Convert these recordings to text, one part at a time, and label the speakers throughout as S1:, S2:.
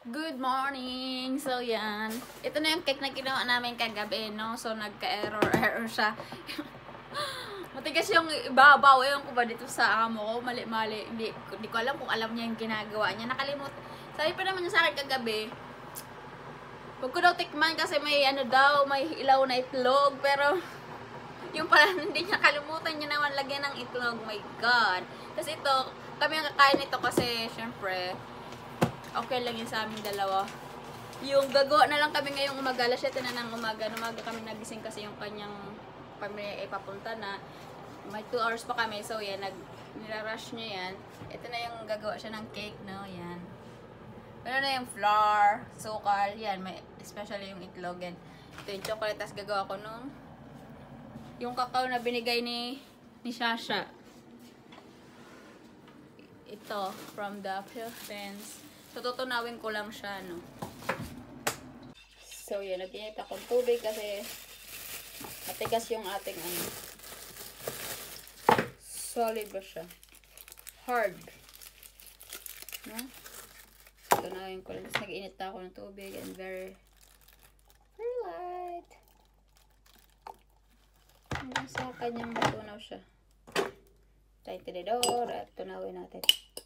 S1: Good morning! So, yan. Ito na yung cake na ginawa namin kagabi, no? So, nagka-error siya. Matigas yung ibabaw. Ewan ko ba dito sa amo ko? Mali-mali. Hindi ko alam kung alam niya yung ginagawa niya. Nakalimut. Sabi pa naman niya sa akin kagabi, huwag ko daw tikman kasi may ano daw, may ilaw na itlog. Pero, yung pala, hindi niya kalimutan niya naman lagyan ng itlog. My God! Kasi ito, kami ang kakain nito kasi, syempre, okay lang yun sa aming dalawa. Yung gagawa na lang kami ngayong umaga, alas 7 na ng umaga. Umaga kami nagising kasi yung kanyang pamilya ay papunta na. May 2 hours pa kami. So yan, nilarush niya yan. Ito na yung gagawa siya ng cake, no? Yan. Ano na yung flour, sukal, yan. May, especially yung itlog. Yan. Ito yung chocolate. Tapos gagawa ko nung yung kakao na binigay ni Shasha. Ito, from the Philippines. So, tutunawin ko lang siya, no? So, yun. Nag-init akong tubig kasi matigas yung ating, ano. Solid ba siya? Hard. No? Tutunawin ko lang. Tapos nag-init ako ng tubig and very light. Hanggang sa kanyang matunaw siya. Tayo tinidor at tunawin natin.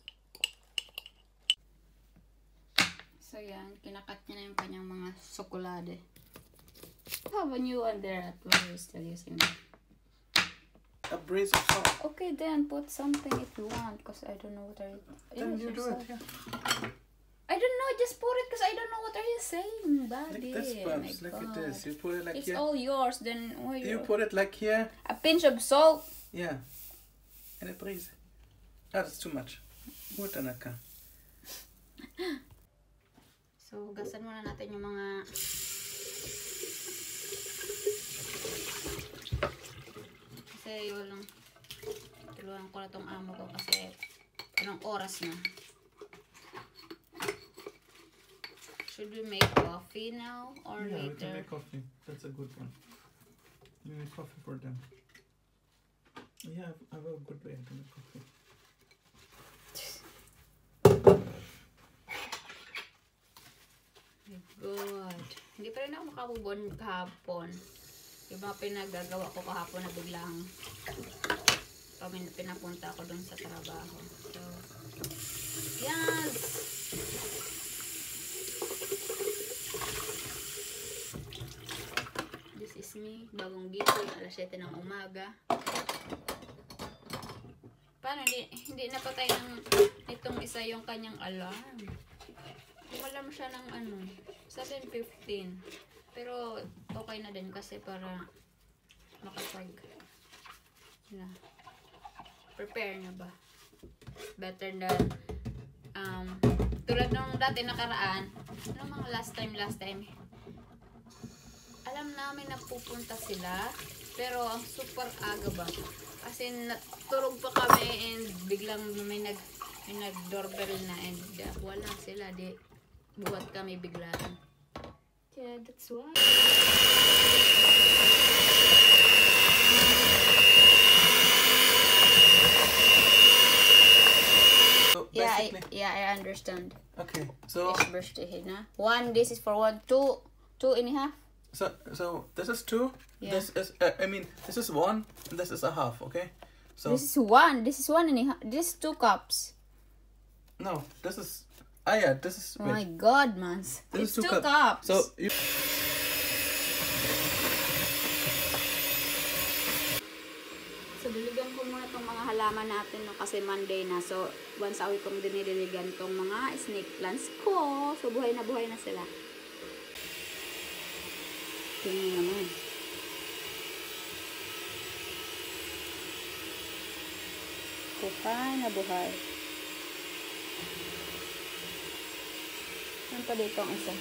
S1: So, yan. Kinakat niya na yung kanyang mga sokolade. I have a new one there at why are you still using that?
S2: A brace of salt.
S1: Okay, then put something if you want because I don't know what are you...
S2: Then you do it, yeah.
S1: I don't know, just put it because I don't know what are you saying, buddy.
S2: Like this, Babs. Look at this. You put it like
S1: it's
S2: here.
S1: all yours, then... why
S2: You put it like here.
S1: a pinch of salt.
S2: Yeah. And a brace. Ah, that's too much. Huwag na ka.
S1: So, hugasan muna natin yung mga... Kasi yun lang. Tuluan ko na tong amo ko kasi anong oras na. Should we make coffee now or
S2: Yeah, we
S1: later?
S2: can make coffee. That's a good one. You make coffee for them. Yeah, I have a good way to make coffee.
S1: Good. Hindi pa rin ako makabubon kahapon. Yung mga pinagagawa ko kahapon na biglang pinapunta ako dun sa trabaho. So, yes! This is me. Bagong gising. Alas 7 ng umaga. Paano? Hindi napatay ng itong isa yung kanyang alarm. Alarm siya ng ano, 7:15. Pero okay na din kasi para makapag prepare na ba. Better than tulad nung dati nakaraan. Ano mga last time alam namin na pupunta sila pero ang super aga ba. As in, natulog pa kami and biglang may nag-doorbell na and wala sila. Buhat kami biglaan. Yeah, that's why.
S2: So
S1: Yeah, I understand.
S2: Okay, so
S1: It's birthday na. One, this is for 1, 2 and a half.
S2: so this is 2.
S1: Yeah.
S2: This is this is 1 and this is a half. Okay, so
S1: This is 1. This is 1 and a half. This is 2 cups.
S2: no, this is yeah, this is
S1: Oh my God, man. It's 2 cups.
S2: So you.
S1: So, diligan ko muna itong mga halaman natin no, kasi Monday na. So, once a week kong dinidiligan itong mga snake plants ko. So, buhay na sila. Tingnan naman. Buhay na buhay. Yan pa dito ang isa.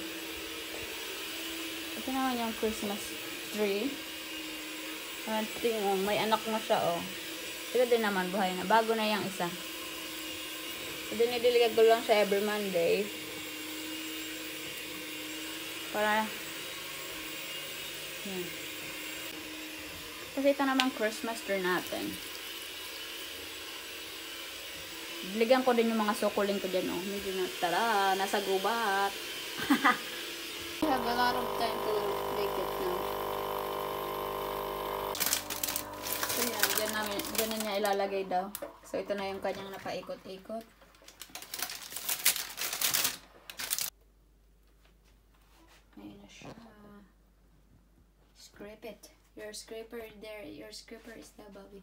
S1: Ito naman yung Christmas tree. Tingnan, may anak na siya, oh. Ito din naman, buhay na. Bago na yung isa. So, dinidiligan ko lang siya every Monday. Para, yan. Kasi ito naman Christmas tree natin. Biligan ko din yung mga sukulin ko dyan, oh. Medyo na, tara, nasa gubat. We have a lot of time to bake it now. So yan, dyan na niya ilalagay daw. So ito na yung kanyang napaikot-ikot. Ayan na siya. Scrape it. Your scraper there. Your scraper is there, Bobby.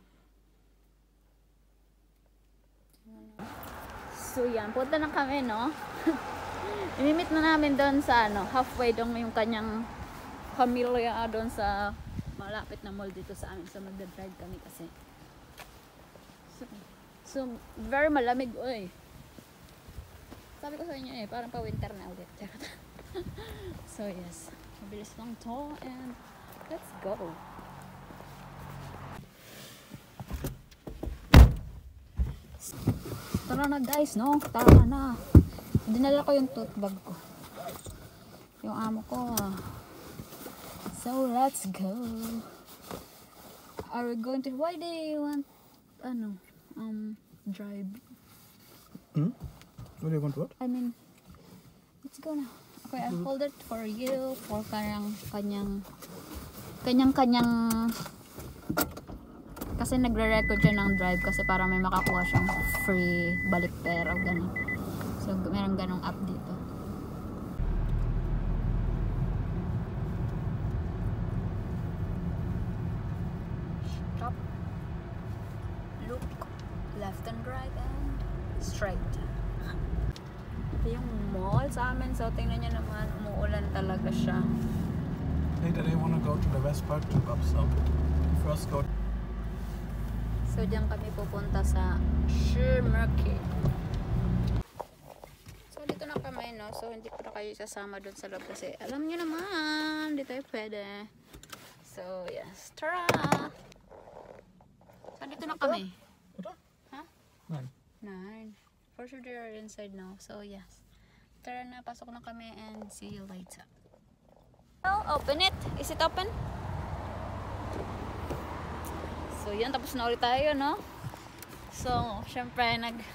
S1: So yan, punta na kami, no? Imimit na namin doon sa ano, halfway doon yung kanyang pamilya doon sa malapit na mall dito sa amin. So magdadrive kami kasi. So very malamig, oy. Sabi ko sa inyo eh, parang pa winter na ulit. So yes, mabilis lang to and let's go. Tara na guys, no? Tara na. Dinala ko yung tote bag ko. Yung amo ko. So let's go. Are we going to, why do you want, drive?
S2: What do you want to what?
S1: I mean, let's go na. Okay, I'll hold it for you for kanyang kasi nagre-record siya ng drive kasi para may makakuha siyang free balik pera o gano'n. So meron ganong app dito. Stop. Look left and right and straight. Ito yung mall sa amin. So tingnan niyo naman, umuulan talaga siya.
S2: Later I want to go to the West Park to Pub, so first go.
S1: So diyan kami pupunta sa Schumerke. So dito na kami, no? So hindi ko na kayo sasama doon sa loob kasi alam niyo naman, hindi tayo pwede. So yes, tara! So dito na kami. Ha? 9. For sure they are inside now. So yes. Tara na, pasok na kami and see you later. Oh, open it. Is it open? So yan, tapos na ulit tayo, no? So, syempre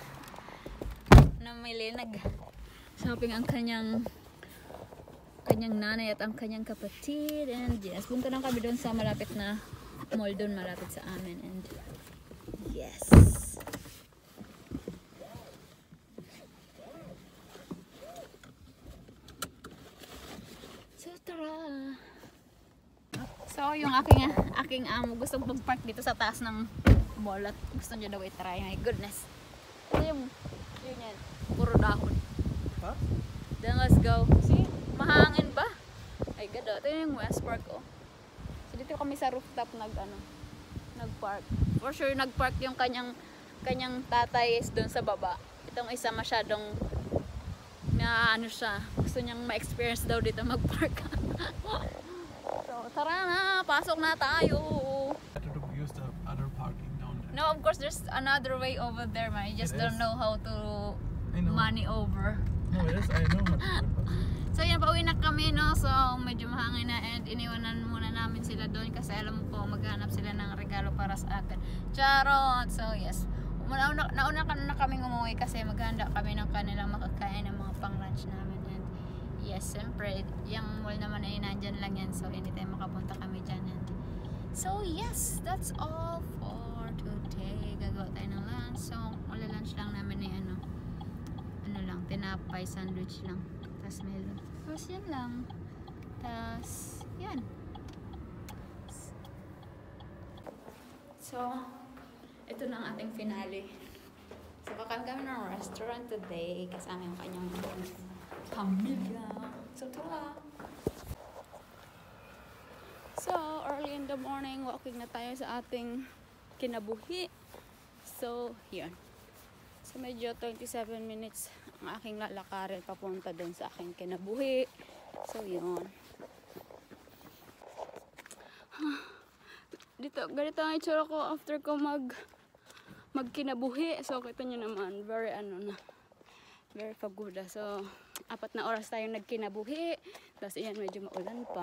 S1: shopping ang kanyang nanay at ang kanyang kapatid, and yes, punta lang kami doon sa malapit na mall doon malapit sa amin, and yes. So tara. So yung aking amo gustong mag-park dito sa taas ng mall at gusto niya daw i-try. My goodness. Ito yun yan. Puro dahon.
S2: Huh?
S1: Then let's go. See? Mahangin ba? Ay gado. Ito yung West Park, oh. So dito kami sa rooftop nag-park. For sure nag-park yung kanyang tatay is doon sa baba. Itong isa masyadong gusto niyang ma-experience daw dito mag-park. So, tara na, pasok na tayo.
S2: Better to use the other parking down there.
S1: No, of course there's another way over there, man. You just don't know how to money over.
S2: No, yes, I know how to do it.
S1: So, yan, pauwi na kami, no? So, medyo mahangin na and iniwanan muna namin sila doon kasi alam ko maghanap sila ng regalo para sa akin. Charot! So, yes. Nauna na kaming umuwi kasi maghanda kami ng kanilang makakain ng mga pang-lunch namin. And yes, siyempre, yung mall naman ay nandyan lang yan. So, anytime makapunta kami dyan. And so, yes, that's all for today. Gagawa tayo ng lunch. So, lunch lang namin ay ano lang, tinapay, sandwich lang. Tapos melon. Tapos yan lang. Tapos, yan. So, ito na ang ating finale. So, kakain kami ng restaurant today kasama yung kanyang pamilya. So, tara! So, early in the morning, walking na tayo sa ating kinabuhi. So, yun. So, medyo 27 minutes ang aking lalakarin papunta dun sa aking kinabuhi. So, yun. Dito, ganito ang itsura ko after ko magkinabuhi. So, kita nyo naman, very very pagoda. So, 4 na oras tayong nagkinabuhi. Tapos, iyan, medyo maulan pa.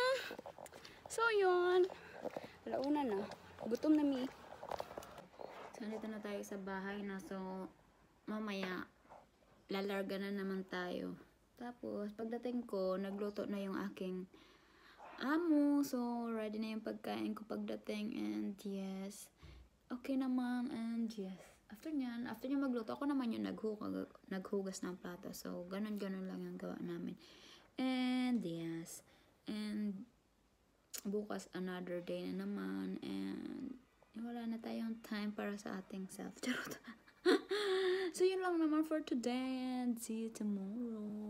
S1: So, yun. Alauna na. Gutom na mi. So, nandito na tayo sa bahay na. So, mamaya, lalarga na naman tayo. Tapos, pagdating ko, nagluto na yung aking amo. So, ready na yung pagkain ko pagdating. And yes, okay naman. And yes, after nyan magluto, ako naman yung naghugas ng plato. So, ganun-ganun lang yung gawa namin. And yes, and bukas another day na naman. And wala na tayong time para sa ating self. Charot. So, yun lang naman for today. And see you tomorrow.